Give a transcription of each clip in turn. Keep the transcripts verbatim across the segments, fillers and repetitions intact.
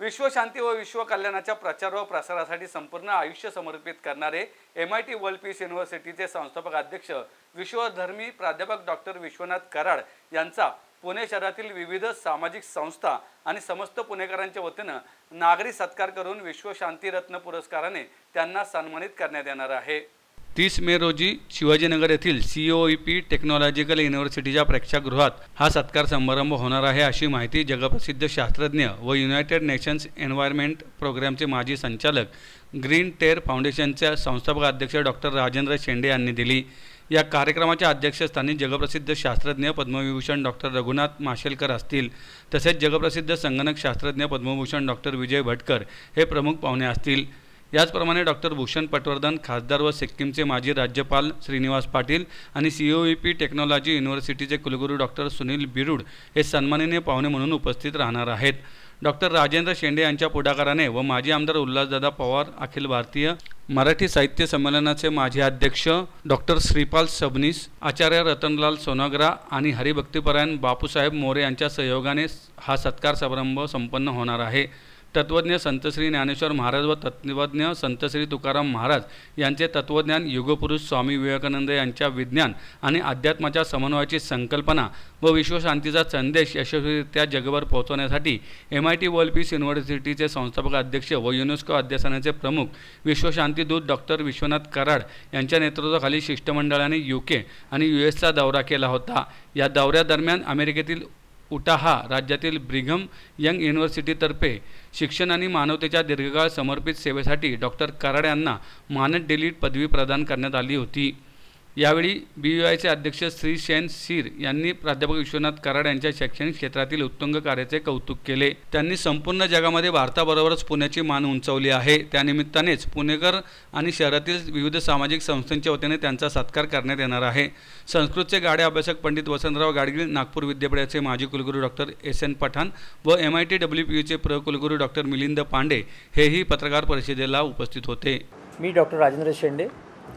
विश्वशांती व विश्व कल्याणाच्या प्रचार व प्रसारासाठी संपूर्ण आयुष्य समर्पित करणारे M I T world peace युनिव्हर्सिटीचे संस्थापक अध्यक्ष विश्वधर्मी प्राध्यापक डॉक्टर विश्वनाथ कराड यांचा पुणे शहरातील विविध सामाजिक संस्था आणि समस्त पुणेकरांच्या वतीने नागरी सत्कार करून विश्वशांती रत्न पुरस्काराने त्यांना सन्मानित करण्यात येणार आहे। तीस मे रोजी शिवाजीनगर येथील C O E P technological युनिव्हर्सिटीच्या प्रेक्षागृहात हा सत्कार समारंभ होणार आहे, अशी माहिती जगप्रसिद्ध शास्त्रज्ञ व युनायटेड नेशन्स एन्व्हायरमेंट प्रोग्रामचे माजी संचालक ग्रीन टेर फाउंडेशनचे संस्थापक अध्यक्ष डॉक्टर राजेंद्र शेंडे यांनी दिली। या कार्यक्रमाच्या अध्यक्षस्थानी जगप्रसिद्ध शास्त्रज्ञ पद्मविभूषण डॉक्टर रघुनाथ माशेलकर असतील, तसेच जगप्रसिद्ध संगणक शास्त्रज्ञ पद्मभूषण डॉक्टर विजय भटकर हे प्रमुख पाहुणे असतील। याचप्रमाणे डॉक्टर भूषण पटवर्धन खासदार व सिक्कीमचे माजी राज्यपाल श्रीनिवास पाटील आणि C O E P technology युनिव्हर्सिटीचे कुलगुरू डॉक्टर सुनील बिरुड हे सन्माननीय पाहुणे म्हणून उपस्थित राहणार आहेत। डॉक्टर राजेंद्र शेंडे यांच्या पुढाकाराने व माजी आमदार उल्हासदादा पवार, अखिल भारतीय मराठी साहित्य संमेलनाचे माजी अध्यक्ष डॉक्टर श्रीपाल सबनीस, आचार्य रतनलाल सोनग्रा आणि हरिभक्तीपरायण बापूसाहेब मोरे यांच्या सहयोगाने हा सत्कार समारंभ संपन्न होणार आहे। तत्वज्ञ संत श्री ज्ञानेश्वर महाराज व तत्वज्ञ संत श्री तुकाराम महाराज यांचे तत्वज्ञान, युगपुरुष स्वामी विवेकानंद यांच्या विज्ञान आणि अध्यात्माच्या समन्वयाची संकल्पना व विश्वशांतीचा संदेश यशस्वीरित्या जगभर पोहोचवण्यासाठी M I T world peace युनिव्हर्सिटीचे संस्थापक अध्यक्ष व युनेस्को अध्यक्षांचे प्रमुख विश्वशांतीदूत डॉक्टर विश्वनाथ कराड यांच्या नेतृत्वाखाली शिष्टमंडळाने यू के आणि यू एसचा दौरा केला होता। या दौऱ्यादरम्यान अमेरिकेतील उटाहा राज्यातील ब्रिघम यंग युनिव्हर्सिटीतर्फे शिक्षण आणि मानवतेच्या दीर्घकाळ समर्पित सेवेसाठी डॉक्टर कराड यांना मानद डिलीट पदवी प्रदान करण्यात आली होती। यावेळी बी यू आयचे अध्यक्ष श्री शेन सीर यांनी प्राध्यापक विश्वनाथ कराड यांच्या शैक्षणिक क्षेत्रातील उत्तुंग कार्याचे कौतुक केले। त्यांनी संपूर्ण जगामध्ये भारताबरोबरच पुण्याची मान उंचावली आहे। त्यानिमित्तानेच पुणेकर आणि शहरातील विविध सामाजिक संस्थांच्या वतीने त्यांचा सत्कार करण्यात येणार आहे। संस्कृतचे गाडे अभ्यासक पंडित वसंतराव गाडगीळ, नागपूर विद्यापीठाचे माजी कुलगुरू डॉक्टर एस एन पठाण व M I T W P यूचे प्र कुलगुरू डॉक्टर मिलिंद पांडे हेही पत्रकार परिषदेला उपस्थित होते। मी doctor Rajendra Shende,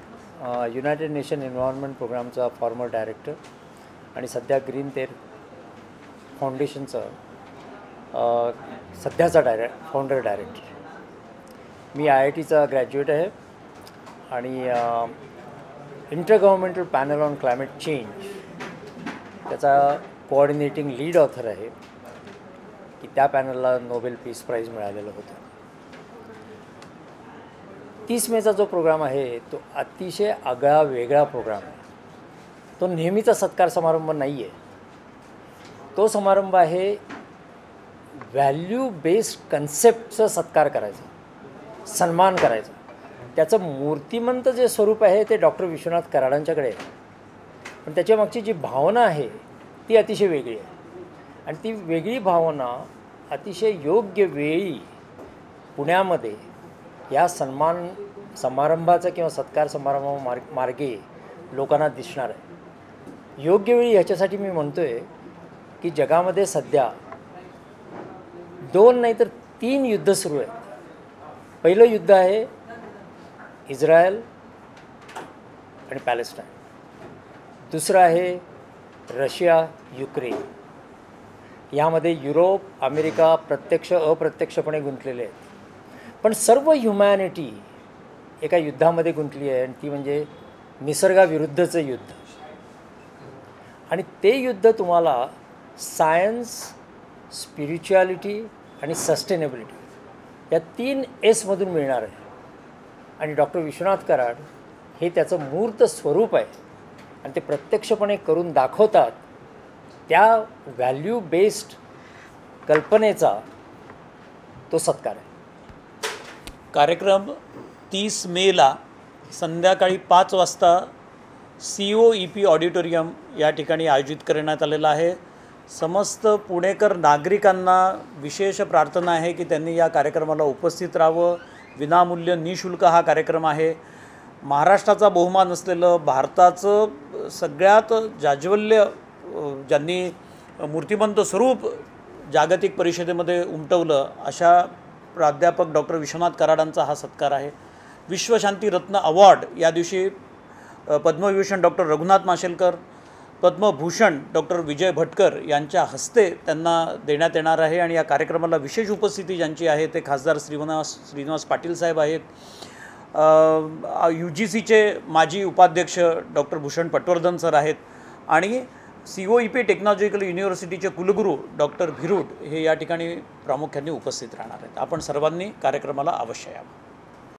United Nation environment प्रोग्रामचा फॉर्मर डायरेक्टर आणि सध्या ग्रीन टेर फाउंडेशनचा सध्याचा डायरेक्ट फाउंडर डायरेक्टर। मी आय आय टीचा ग्रॅज्युएट आहे आणि inter governmental panel on climate change त्याचा कोऑर्डिनेटिंग लीड ऑथर आहे की त्या पॅनलला नोबेल पीस प्राईज मिळालेलं होतं। तीस मेचा जो प्रोग्राम आहे तो अतिशय आगळा वेगळा प्रोग्राम आहे। तो नेहमीचा सत्कार समारंभ नाही आहे, तो समारंभ आहे व्हॅल्यू बेस्ड कन्सेप्टचा सत्कार करायचा, सन्मान करायचा। त्याचं मूर्तिमंत जे स्वरूप आहे ते डॉक्टर विश्वनाथ कराडांच्याकडे आहे, पण त्याच्यामागची जी भावना आहे ती अतिशय वेगळी आहे आणि ती वेगळी भावना अतिशय योग्य वेळी पुण्यामध्ये या सन्मान समारंभाचा किंवा सत्कार समारंभा मार्ग मार्गे लोकांना दिसणार आहे। योग्य वेळी ह्याच्यासाठी मी म्हणतो आहे की जगामध्ये सध्या दोन नाही तर तीन युद्ध सुरू आहेत। पहिलं युद्ध आहे इस्रायल आणि पॅलेस्टाईन, दुसरं आहे रशिया युक्रेन। यामध्ये युरोप, अमेरिका प्रत्यक्ष अप्रत्यक्षपणे गुंतलेले आहेत, पण सर्व ह्युमॅनिटी एका युद्धामध्ये गुंतली आहे आणि ती म्हणजे निसर्गाविरुद्धचं युद्ध। आणि ते युद्ध तुम्हाला सायन्स, स्पिरिच्युअलिटी आणि सस्टेनेबिलिटी या तीन एसमधून मिळणार आहे आणि डॉक्टर विश्वनाथ कराड हे त्याचं मूर्त स्वरूप आहे आणि ते प्रत्यक्षपणे करून दाखवतात। त्या व्हॅल्यू बेस्ड कल्पनेचा तो सत्कार आहे। कार्यक्रम तीस मेला संध्याकाळी पाच वाजता C O E P auditorium या ठिकाणी आयोजित करण्यात आलेला आहे। समस्त पुणेकर नागरिकांना विशेष प्रार्थना आहे की त्यांनी या कार्यक्रमाला उपस्थित राहावं। विनामूल्य निशुल्क हा कार्यक्रम आहे। महाराष्ट्राचा बहुमान असलेलं, भारताचं सगळ्यात जाज्वल्य ज्यांनी मूर्तिमंत स्वरूप जागतिक परिषदेमध्ये उमटवलं अशा प्राध्यापक डॉक्टर विश्वनाथ कराडांचा हा सत्कार आहे। विश्वशांती रत्न अवॉर्ड या दिवशी पद्मविभूषण डॉक्टर रघुनाथ माशेलकर, पद्मभूषण डॉक्टर विजय भटकर यांच्या हस्ते त्यांना देण्यात येणार आहे आणि या कार्यक्रमाला विशेष उपस्थिती ज्यांची आहे ते खासदार श्रीनिवास श्रीनिवास पाटील साहेब आहेत, यू जी सीचे माजी उपाध्यक्ष डॉक्टर भूषण पटवर्धन सर आहेत आणि C O E P technological युनिव्हर्सिटीचे कुलगुरू डॉक्टर भिरूड हे या ठिकाणी प्रामुख्याने उपस्थित राहणार आहेत. आपण सर्वांनी कार्यक्रमाला अवश्य यावं.